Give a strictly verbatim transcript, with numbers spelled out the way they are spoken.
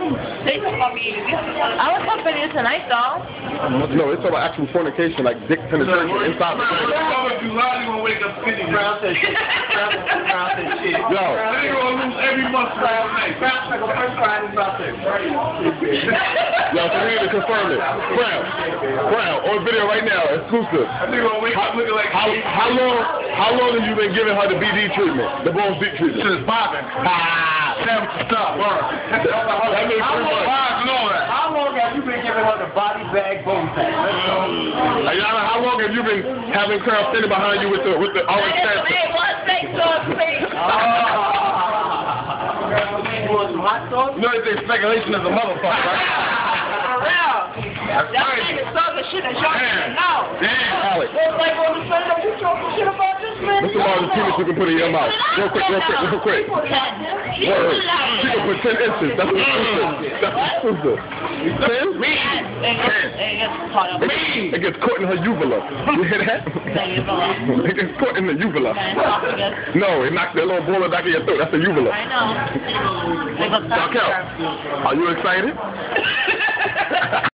They talk about me. I was hoping it tonight, though. No, it's about actual fornication, like dick penetration inside the You lie, you gonna wake up skinny. Brown said shit. Brown said shit. Yo. Then you gonna lose every muscle all night. Brown said first Friday about that. Yo, so we need to confirm it. Brown. Brown, on video right now, exclusive. I think gonna wake up looking like how, how long how long have you been giving her the B D treatment? The Bones Deep treatment? Shit is popping. Ah, never stop, bro. That makes three months. How long have you been giving her the body bag bone pack? Ayana, how long have you been having Crown standing behind you with the with the orange pants? Wait, what's fake sauce, fake? No, it's speculation as a motherfucker, right? That's crazy. That's talking shit that y'all didn't know. Damn. Alex. It's like on the Sunday, you talking shit about this, man. Mister Martin's penis you can put in your mouth. Real quick, real quick, real quick. Word. She can put ten inches. That's exclusive. That's exclusive. Ten? Ten. It gets caught in her uvula. You hear that? It gets caught in the uvula. No, it knocks that little ball back in your throat. That's the uvula. I know. Raquel, are you excited?